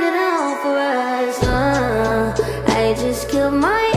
it out for us. I just killed my